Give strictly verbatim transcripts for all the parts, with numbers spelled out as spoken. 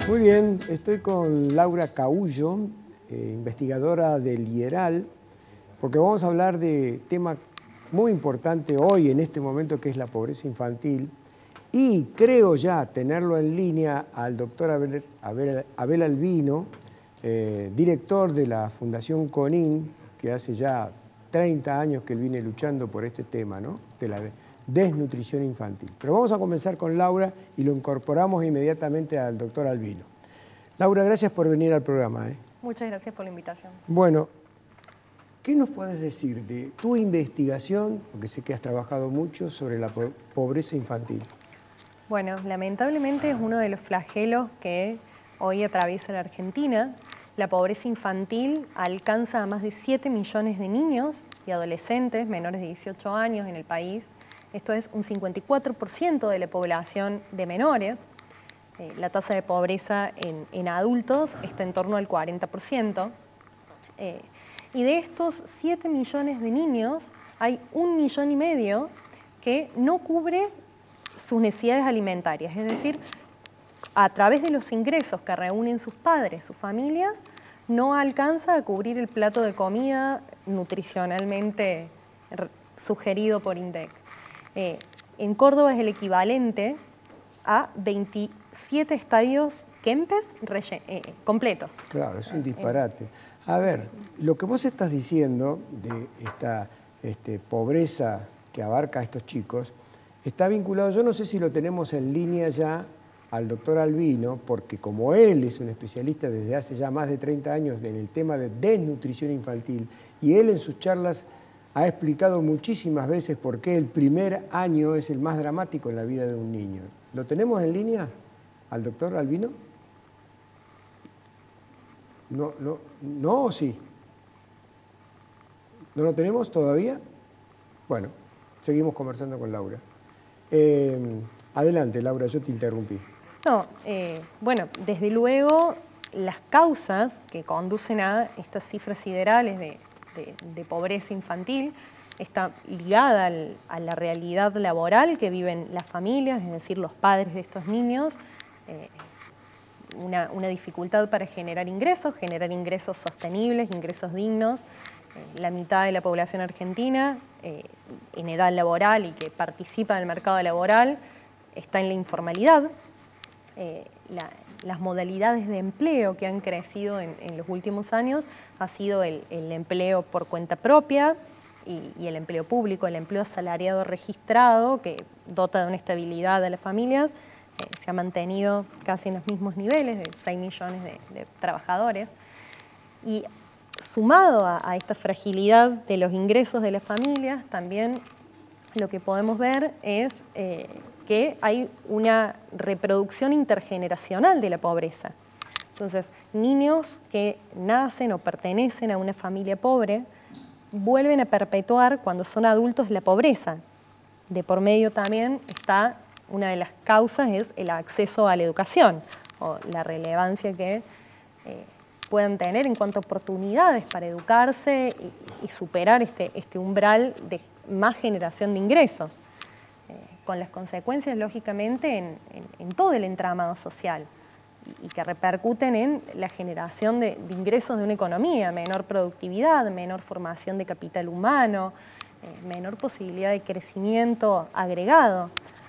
Muy bien, estoy con Laura Caullo, eh, investigadora del IERAL, porque vamos a hablar de tema muy importante hoy, en este momento, que es la pobreza infantil. Y creo ya tenerlo en línea al doctor Abel, Abel, Abel Albino, eh, director de la Fundación CONIN, que hace ya treinta años que él viene luchando por este tema, ¿no?, de la desnutrición infantil. Pero vamos a comenzar con Laura y lo incorporamos inmediatamente al doctor Albino. Laura, gracias por venir al programa, ¿eh? Muchas gracias por la invitación. Bueno, ¿qué nos puedes decir de tu investigación, porque sé que has trabajado mucho, sobre la pobreza infantil? Bueno, lamentablemente es uno de los flagelos que hoy atraviesa la Argentina. La pobreza infantil alcanza a más de siete millones de niños y adolescentes menores de dieciocho años en el país. Esto es un cincuenta y cuatro por ciento de la población de menores. Eh, la tasa de pobreza en, en adultos está en torno al cuarenta por ciento. Eh, y de estos siete millones de niños, hay un millón y medio que no cubre sus necesidades alimentarias. Es decir, a través de los ingresos que reúnen sus padres, sus familias, no alcanza a cubrir el plato de comida nutricionalmente sugerido por INDEC. Eh, en Córdoba es el equivalente a veintisiete estadios Kempes eh, completos. Claro, es un disparate. A ver, lo que vos estás diciendo de esta este, pobreza que abarca a estos chicos está vinculado, yo no sé si lo tenemos en línea ya al doctor Albino, porque como él es un especialista desde hace ya más de treinta años en el tema de desnutrición infantil, y él en sus charlas ha explicado muchísimas veces por qué el primer año es el más dramático en la vida de un niño. ¿Lo tenemos en línea al doctor Albino? No, no, no o sí. ¿No lo tenemos todavía? Bueno, seguimos conversando con Laura. Eh, adelante, Laura, yo te interrumpí. No, eh, bueno, desde luego las causas que conducen a estas cifras siderales de, de, de pobreza infantil está ligada al, a la realidad laboral que viven las familias, es decir, los padres de estos niños, eh, una, una dificultad para generar ingresos, generar ingresos sostenibles, ingresos dignos. Eh, la mitad de la población argentina eh, en edad laboral y que participa del mercado laboral está en la informalidad. Eh, la, las modalidades de empleo que han crecido en, en los últimos años ha sido el, el empleo por cuenta propia y, y el empleo público, el empleo asalariado registrado, que dota de una estabilidad a las familias, eh, se ha mantenido casi en los mismos niveles, de seis millones de, de trabajadores. Y sumado a, a esta fragilidad de los ingresos de las familias, también lo que podemos ver es eh, que hay una reproducción intergeneracional de la pobreza. Entonces, niños que nacen o pertenecen a una familia pobre vuelven a perpetuar, cuando son adultos, la pobreza. De por medio también está, una de las causas es el acceso a la educación, o la relevancia que eh, puedan tener en cuanto a oportunidades para educarse y, y superar este, este umbral de más generación de ingresos, eh, con las consecuencias, lógicamente, en, en, en todo el entramado social y, y que repercuten en la generación de, de ingresos de una economía, menor productividad, menor formación de capital humano, eh, menor posibilidad de crecimiento agregado.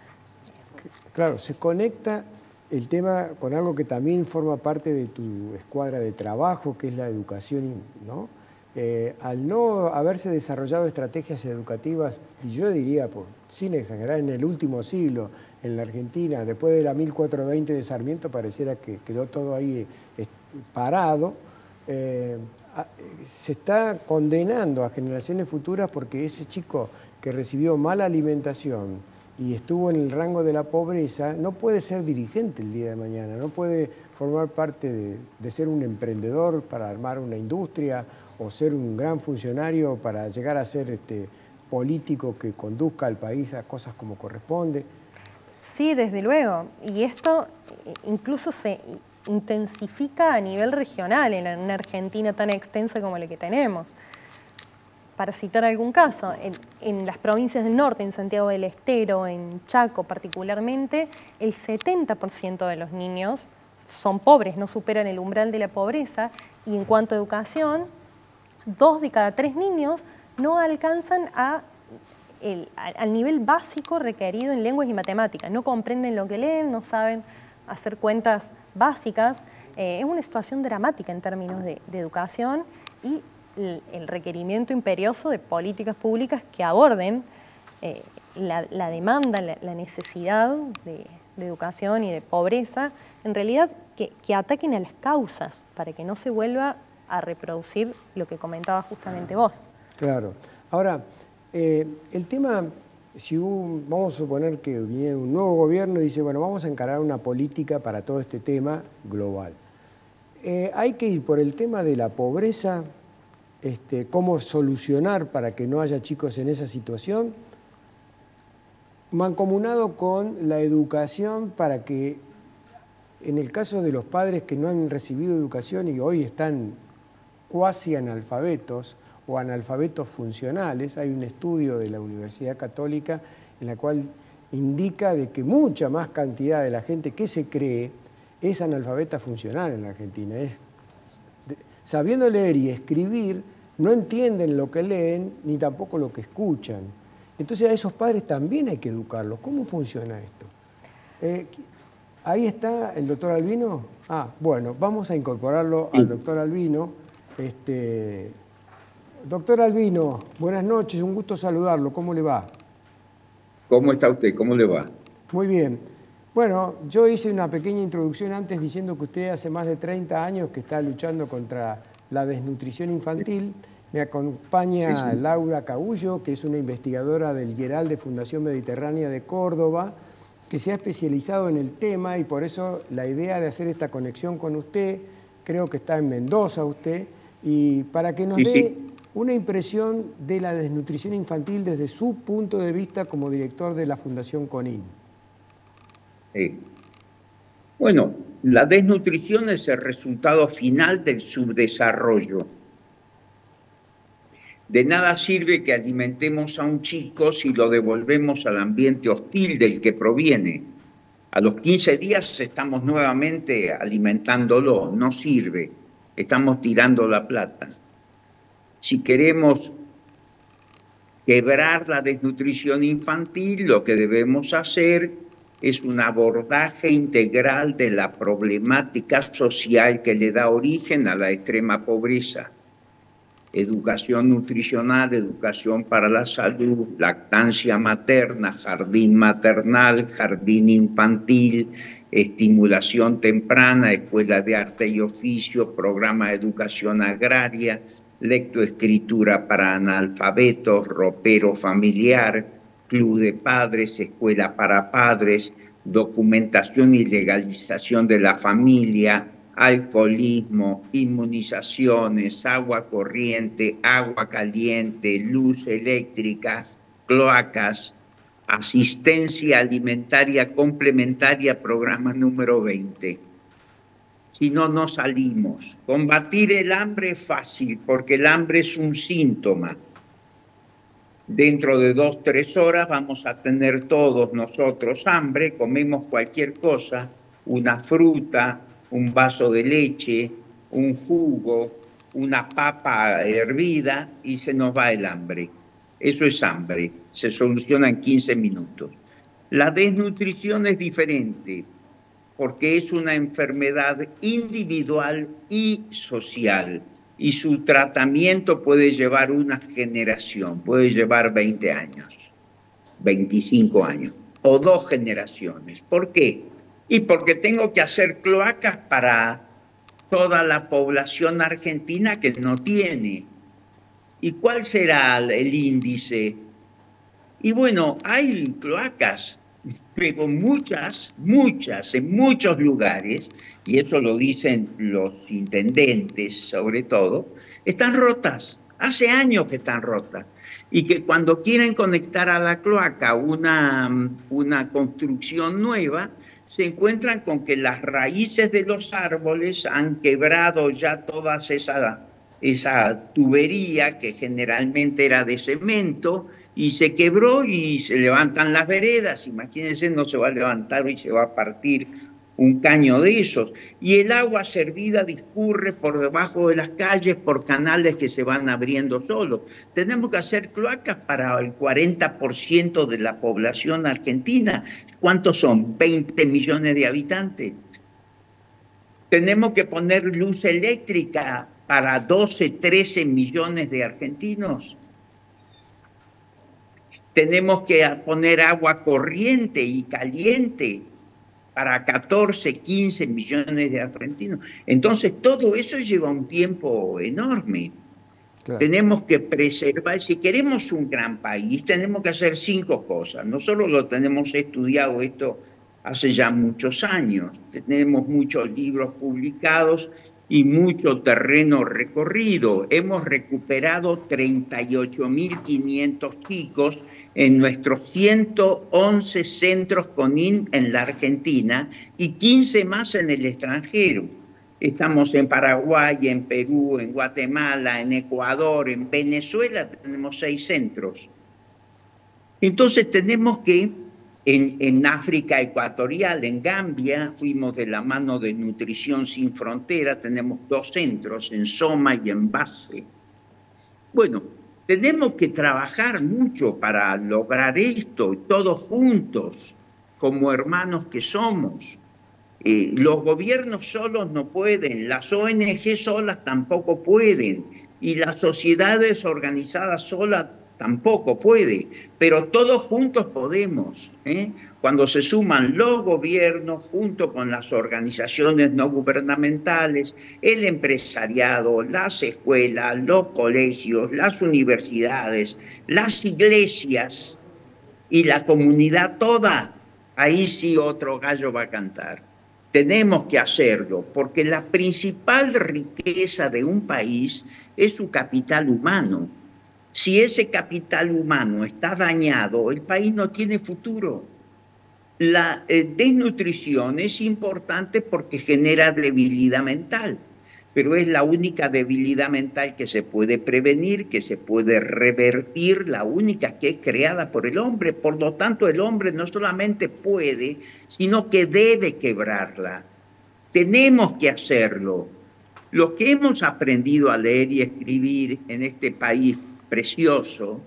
Claro, se conecta el tema con algo que también forma parte de tu escuadra de trabajo, que es la educación, ¿no? Eh, al no haberse desarrollado estrategias educativas, y yo diría, por, sin exagerar, en el último siglo en la Argentina, después de la mil cuatrocientos veinte de Sarmiento, pareciera que quedó todo ahí eh, parado, eh, a, se está condenando a generaciones futuras porque ese chico que recibió mala alimentación y estuvo en el rango de la pobreza, no puede ser dirigente el día de mañana, no puede formar parte de, de ser un emprendedor para armar una industria o ser un gran funcionario para llegar a ser este, político que conduzca al país a cosas como corresponde. Sí, desde luego. Y esto incluso se intensifica a nivel regional en una Argentina tan extensa como la que tenemos. Para citar algún caso, en, en las provincias del norte, en Santiago del Estero, en Chaco particularmente, el setenta por ciento de los niños son pobres, no superan el umbral de la pobreza, y en cuanto a educación, dos de cada tres niños no alcanzan a el, al nivel básico requerido en lenguas y matemáticas, no comprenden lo que leen, no saben hacer cuentas básicas. Eh, es una situación dramática en términos de, de educación y el, el requerimiento imperioso de políticas públicas que aborden eh, la, la demanda, la, la necesidad de, de educación y de pobreza, en realidad que, que ataquen a las causas para que no se vuelva a reproducir lo que comentaba justamente vos. Claro. Ahora, eh, el tema, si un, vamos a suponer que viene un nuevo gobierno y dice, bueno, vamos a encarar una política para todo este tema global. Eh, hay que ir por el tema de la pobreza, este, cómo solucionar para que no haya chicos en esa situación, mancomunado con la educación para que, en el caso de los padres que no han recibido educación y hoy están cuasi analfabetos o analfabetos funcionales, hay un estudio de la Universidad Católica en la cual indica de que mucha más cantidad de la gente que se cree es analfabeta funcional en la Argentina. Es, sabiendo leer y escribir, no entienden lo que leen ni tampoco lo que escuchan. Entonces a esos padres también hay que educarlos. ¿Cómo funciona esto? Eh, ahí está el doctor Albino. Ah, bueno, vamos a incorporarlo al doctor Albino. Este, doctor Albino, buenas noches, un gusto saludarlo. ¿Cómo le va? ¿Cómo está usted? ¿Cómo le va? Muy bien. Bueno, yo hice una pequeña introducción antes diciendo que usted hace más de treinta años que está luchando contra la desnutrición infantil. Me acompaña sí, sí. Laura Caullo, que es una investigadora del Geral de Fundación Mediterránea de Córdoba, que se ha especializado en el tema y por eso la idea de hacer esta conexión con usted, creo que está en Mendoza usted, y para que nos sí, dé sí. una impresión de la desnutrición infantil desde su punto de vista como director de la Fundación CONIN. Sí. Bueno, la desnutrición es el resultado final del subdesarrollo. De nada sirve que alimentemos a un chico si lo devolvemos al ambiente hostil del que proviene. A los quince días estamos nuevamente alimentándolo, no sirve, estamos tirando la plata. Si queremos quebrar la desnutrición infantil, lo que debemos hacer es un abordaje integral de la problemática social que le da origen a la extrema pobreza. Educación nutricional, educación para la salud, lactancia materna, jardín maternal, jardín infantil, estimulación temprana, escuela de arte y oficio, programa de educación agraria, lectoescritura para analfabetos, ropero familiar, club de padres, escuela para padres, documentación y legalización de la familia, alcoholismo, inmunizaciones, agua corriente, agua caliente, luz eléctrica, cloacas, asistencia alimentaria complementaria, programa número veinte. Si no, no salimos. Combatir el hambre es fácil, porque el hambre es un síntoma. Dentro de dos, tres horas vamos a tener todos nosotros hambre, comemos cualquier cosa, una fruta, un vaso de leche, un jugo, una papa hervida y se nos va el hambre. Eso es hambre, se soluciona en quince minutos. La desnutrición es diferente porque es una enfermedad individual y social y su tratamiento puede llevar una generación, puede llevar veinte años, veinticinco años o dos generaciones. ¿Por qué? Y porque tengo que hacer cloacas para toda la población argentina que no tiene. ¿Y cuál será el índice? Y bueno, hay cloacas, pero muchas, muchas, en muchos lugares, y eso lo dicen los intendentes sobre todo, están rotas. Hace años que están rotas. Y que cuando quieren conectar a la cloaca una, una construcción nueva, se encuentran con que las raíces de los árboles han quebrado ya toda esa, esa tubería que generalmente era de cemento y se quebró y se levantan las veredas. Imagínense, no se va a levantar y se va a partir un caño de esos, y el agua servida discurre por debajo de las calles por canales que se van abriendo solos. Tenemos que hacer cloacas para el cuarenta por ciento de la población argentina. ¿Cuántos son? veinte millones de habitantes. Tenemos que poner luz eléctrica para doce, trece millones de argentinos. Tenemos que poner agua corriente y caliente para catorce, quince millones de argentinos. Entonces, todo eso lleva un tiempo enorme. Claro. Tenemos que preservar, si queremos un gran país, tenemos que hacer cinco cosas. Nosotros lo tenemos estudiado esto hace ya muchos años. Tenemos muchos libros publicados y mucho terreno recorrido. Hemos recuperado treinta y ocho mil quinientos chicos en nuestros ciento once centros CONIN en la Argentina y quince más en el extranjero. Estamos en Paraguay, en Perú, en Guatemala, en Ecuador, en Venezuela tenemos seis centros. Entonces tenemos que, en, en África Ecuatorial, en Gambia, fuimos de la mano de Nutrición Sin Frontera, tenemos dos centros, en Soma y en Base. Bueno, tenemos que trabajar mucho para lograr esto, todos juntos, como hermanos que somos. Eh, los gobiernos solos no pueden, las O N G solas tampoco pueden, y las sociedades organizadas solas tampoco pueden, pero todos juntos podemos, ¿eh? Cuando se suman los gobiernos junto con las organizaciones no gubernamentales, el empresariado, las escuelas, los colegios, las universidades, las iglesias y la comunidad toda, ahí sí otro gallo va a cantar. Tenemos que hacerlo, porque la principal riqueza de un país es su capital humano. Si ese capital humano está dañado, el país no tiene futuro. La eh, desnutrición es importante porque genera debilidad mental, pero es la única debilidad mental que se puede prevenir, que se puede revertir, la única que es creada por el hombre. Por lo tanto, el hombre no solamente puede, sino que debe quebrarla. Tenemos que hacerlo. Los que hemos aprendido a leer y escribir en este país precioso,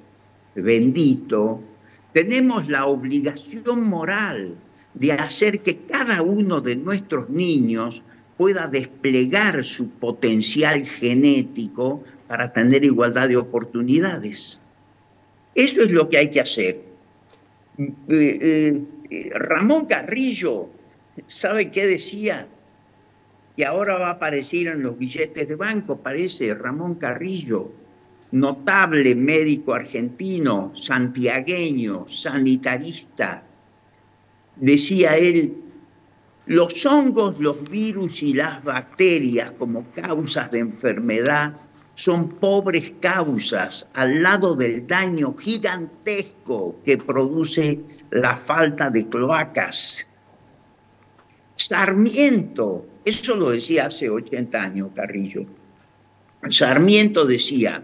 bendito, tenemos la obligación moral de hacer que cada uno de nuestros niños pueda desplegar su potencial genético para tener igualdad de oportunidades. Eso es lo que hay que hacer. Eh, eh, Ramón Carrillo, ¿sabe qué decía? Que ahora va a aparecer en los billetes de banco, parece Ramón Carrillo, notable médico argentino, santiagueño, sanitarista. Decía él, los hongos, los virus y las bacterias como causas de enfermedad son pobres causas al lado del daño gigantesco que produce la falta de cloacas. Sarmiento, eso lo decía hace ochenta años Carrillo, Sarmiento decía,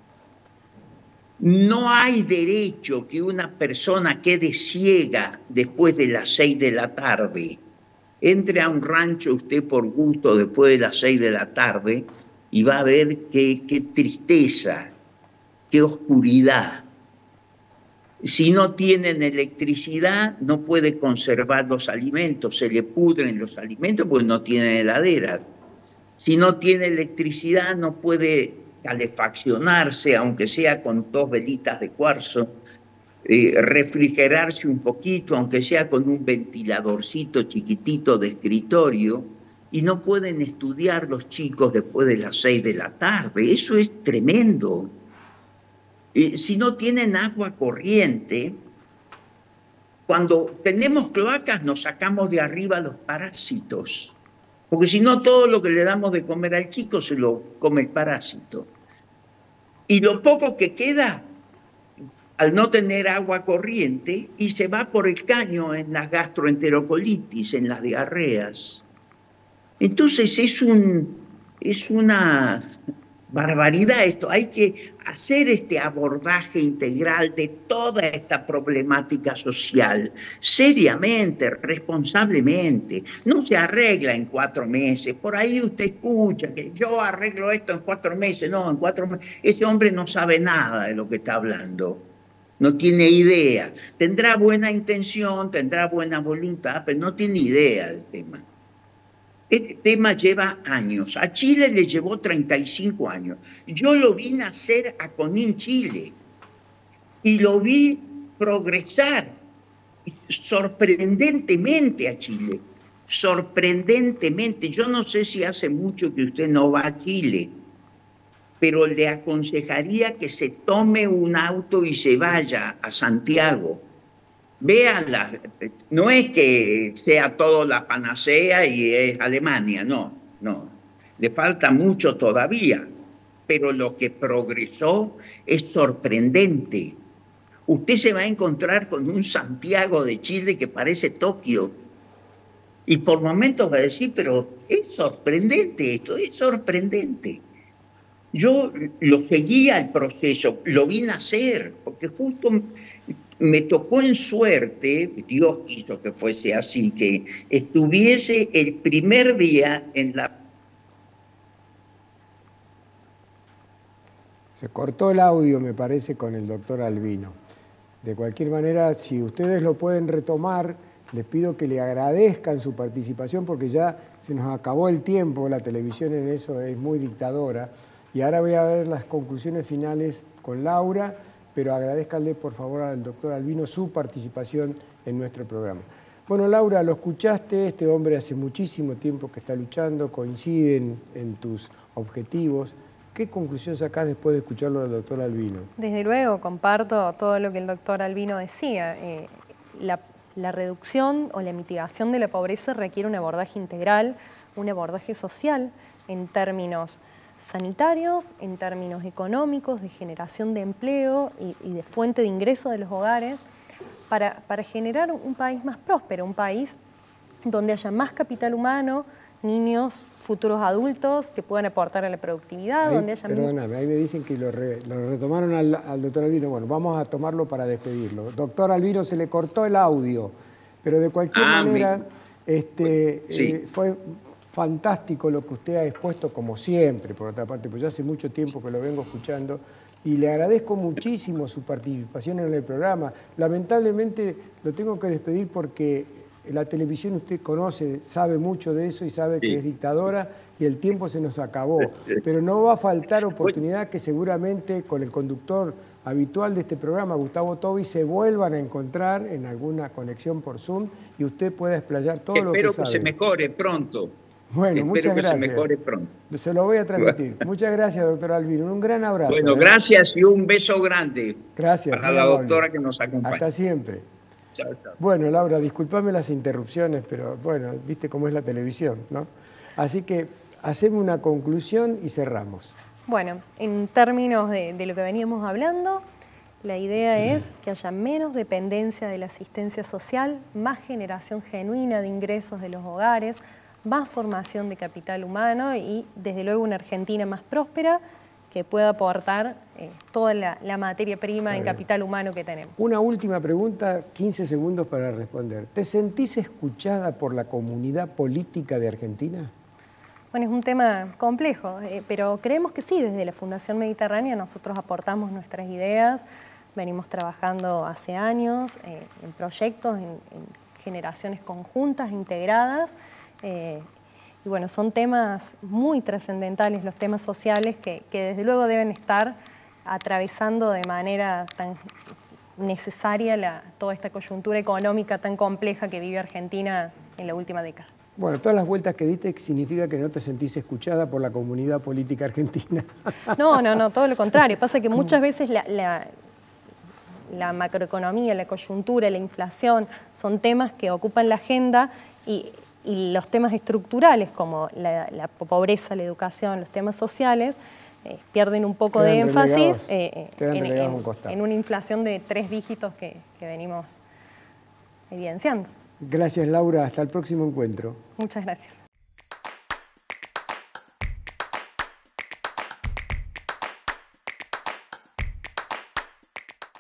no hay derecho que una persona quede ciega después de las seis de la tarde. Entre a un rancho usted por gusto después de las seis de la tarde y va a ver qué, qué tristeza, qué oscuridad. Si no tienen electricidad, no puede conservar los alimentos, se le pudren los alimentos porque no tienen heladeras. Si no tiene electricidad, no puede calefaccionarse, aunque sea con dos velitas de cuarzo, eh, refrigerarse un poquito, aunque sea con un ventiladorcito chiquitito de escritorio, y no pueden estudiar los chicos después de las seis de la tarde. Eso es tremendo. Eh, si no tienen agua corriente, cuando tenemos cloacas nos sacamos de arriba los parásitos, porque si no todo lo que le damos de comer al chico se lo come el parásito. Y lo poco que queda, al no tener agua corriente, y se va por el caño en las gastroenterocolitis, en las diarreas. Entonces es, un, es una barbaridad esto. Hay que hacer este abordaje integral de toda esta problemática social, seriamente, responsablemente. No se arregla en cuatro meses. Por ahí usted escucha que yo arreglo esto en cuatro meses. No, en cuatro meses. Ese hombre no sabe nada de lo que está hablando. No tiene idea. Tendrá buena intención, tendrá buena voluntad, pero no tiene idea del tema. Este tema lleva años. A Chile le llevó treinta y cinco años. Yo lo vi nacer a Conin, Chile, y lo vi progresar sorprendentemente a Chile. Sorprendentemente. Yo no sé si hace mucho que usted no va a Chile, pero le aconsejaría que se tome un auto y se vaya a Santiago. Véanla, no es que sea todo la panacea y es Alemania, no, no. Le falta mucho todavía, pero lo que progresó es sorprendente. Usted se va a encontrar con un Santiago de Chile que parece Tokio. Y por momentos va a decir, pero es sorprendente esto, es sorprendente. Yo lo seguía el proceso, lo vi nacer, porque justo me tocó en suerte, Dios quiso que fuese así, que estuviese el primer día en la... Se cortó el audio, me parece, con el doctor Albino. De cualquier manera, si ustedes lo pueden retomar, les pido que le agradezcan su participación porque ya se nos acabó el tiempo, la televisión en eso es muy dictadora. Y ahora voy a ver las conclusiones finales con Laura, pero agradezcanle por favor al doctor Albino su participación en nuestro programa. Bueno, Laura, lo escuchaste, este hombre hace muchísimo tiempo que está luchando, coinciden en tus objetivos. ¿Qué conclusión sacás después de escucharlo del doctor Albino? Desde luego, comparto todo lo que el doctor Albino decía. Eh, la, la reducción o la mitigación de la pobreza requiere un abordaje integral, un abordaje social en términos sanitarios, en términos económicos, de generación de empleo y, y de fuente de ingreso de los hogares, para, para generar un país más próspero, un país donde haya más capital humano, niños, futuros adultos que puedan aportar a la productividad. Ahí, donde haya... Perdóname, ahí me dicen que lo, re, lo retomaron al, al doctor Albino. Bueno, vamos a tomarlo para despedirlo. Doctor Albino, se le cortó el audio, pero de cualquier ah, manera mi... este, sí. eh, fue fantástico lo que usted ha expuesto, como siempre, por otra parte, pues ya hace mucho tiempo que lo vengo escuchando, y le agradezco muchísimo su participación en el programa. Lamentablemente lo tengo que despedir porque la televisión usted conoce, sabe mucho de eso y sabe sí. que es dictadora y el tiempo se nos acabó. Pero no va a faltar oportunidad que seguramente con el conductor habitual de este programa, Gustavo Tobi, se vuelvan a encontrar en alguna conexión por Zoom y usted pueda explayar todo Espero lo que sabe. Espero que se mejore pronto. Bueno, Espero muchas que gracias. se mejore pronto. Se lo voy a transmitir. Muchas gracias, doctor Albino. Un gran abrazo. Bueno, ¿eh? gracias y un beso grande. Gracias. Para la amable. doctora que nos acompaña. Hasta siempre. Chao, chao. Bueno, Laura, discúlpame las interrupciones, pero bueno, viste cómo es la televisión, ¿no? Así que hacemos una conclusión y cerramos. Bueno, en términos de, de lo que veníamos hablando, la idea es que haya menos dependencia de la asistencia social, más generación genuina de ingresos de los hogares, más formación de capital humano y, desde luego, una Argentina más próspera que pueda aportar eh, toda la, la materia prima en capital humano que tenemos. Una última pregunta, quince segundos para responder. ¿Te sentís escuchada por la comunidad política de Argentina? Bueno, es un tema complejo, eh, pero creemos que sí. Desde la Fundación Mediterránea nosotros aportamos nuestras ideas, venimos trabajando hace años eh, en proyectos, en, en generaciones conjuntas, integradas, eh, y bueno, son temas muy trascendentales, los temas sociales, que, que desde luego deben estar atravesando de manera tan necesaria la, toda esta coyuntura económica tan compleja que vive Argentina en la última década. Bueno, todas las vueltas que diste significa que no te sentís escuchada por la comunidad política argentina. No, no, no, todo lo contrario. Pasa que muchas veces la, la, la macroeconomía, la coyuntura, la inflación, son temas que ocupan la agenda y, y los temas estructurales como la, la pobreza, la educación, los temas sociales, eh, pierden un poco quedan de énfasis eh, en, en, un en una inflación de tres dígitos que, que venimos evidenciando. Gracias, Laura. Hasta el próximo encuentro. Muchas gracias.